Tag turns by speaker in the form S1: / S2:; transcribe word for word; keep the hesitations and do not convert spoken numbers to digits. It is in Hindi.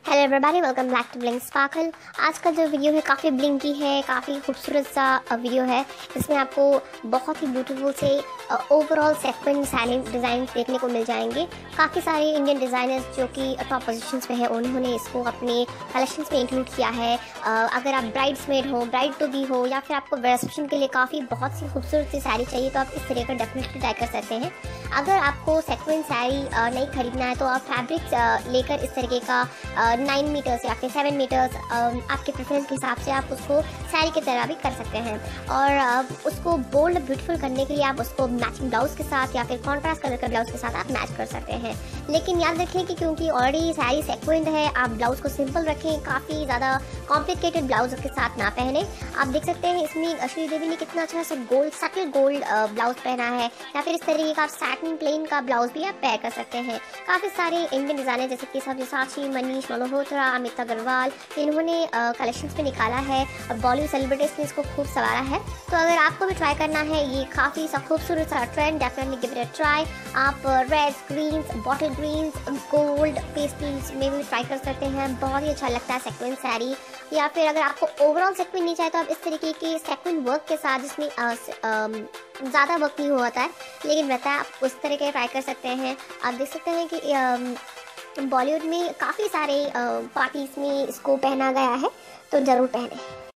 S1: Hello everybody, welcome back to Blink Sparkle. आज का जो वीडियो है काफ़ी ब्लिंकी है, काफ़ी खूबसूरत सा वीडियो है। इसमें आपको बहुत ही ब्यूटीफुल से ओवरऑल सेक्वेंट साड़ी डिज़ाइन देखने को मिल जाएंगे। काफ़ी सारे इंडियन डिज़ाइनर्स जो कि टॉप पोजीशंस पे है उन्होंने इसको अपने कलेक्शंस में इंक्लूड किया है। अ, अगर आप ब्राइड्समेड हो, ब्राइड टू बी हो, या फिर आपको रिसेप्शन के लिए काफ़ी बहुत सी खूबसूरत सी साड़ी चाहिए तो आप इस तरह का डेफिनेटली ट्राई कर सकते हैं। अगर आपको सेक्वेंट साड़ी नहीं खरीदना है तो आप फैब्रिक लेकर इस तरीके का नाइन मीटर्स या फिर सेवन मीटर्स आपके प्रेफरेंस के हिसाब से आप उसको साड़ी की तरह भी कर सकते हैं। और uh, उसको बोल्ड ब्यूटीफुल करने के लिए आप उसको मैचिंग ब्लाउज के साथ या फिर कॉन्ट्रास्ट कलर के ब्लाउज के साथ आप मैच कर सकते हैं। लेकिन याद रखें कि क्योंकि ऑलरेडी साड़ी सेक्वेंट है, आप ब्लाउज को सिंपल रखें, काफ़ी ज़्यादा कॉम्प्लिकेटेड ब्लाउज के साथ ना पहने। आप देख सकते हैं इसमें श्रीदेवी ने कितना अच्छा सा गोल्ड सटल गोल्ड ब्लाउज पहना है, या फिर इस तरीके का सैटिन प्लेन का ब्लाउज भी आप पेयर कर सकते हैं। काफ़ी सारे इंडियन डिज़ाइनर जैसे कि सब्यसाची, मनीष मल्होत्रा, अमित अग्रवाल, इन्होंने कलेक्शंस में निकाला है और बॉलीवुड सेलिब्रिटीज ने इसको खूब सवारा है। तो अगर आपको भी ट्राई करना है ये काफ़ी सा खूबसूरत सा trend, definitely give it a try. आप reds, greens, bottle greens, gold pastels में भी ट्राई कर सकते हैं। बहुत ही अच्छा लगता है सेक्वेंट साड़ी। या फिर अगर आपको ओवरऑल सेक्वेंट नहीं चाहिए तो आप इस तरीके के सेक्वेंट वर्क के साथ, जिसमें ज़्यादा वर्क नहीं होता है लेकिन रहता है, आप उस तरह के ट्राई कर सकते हैं। आप देख सकते हैं कि बॉलीवुड में काफ़ी सारे पार्टीज़ में इसको पहना गया है, तो ज़रूर पहने।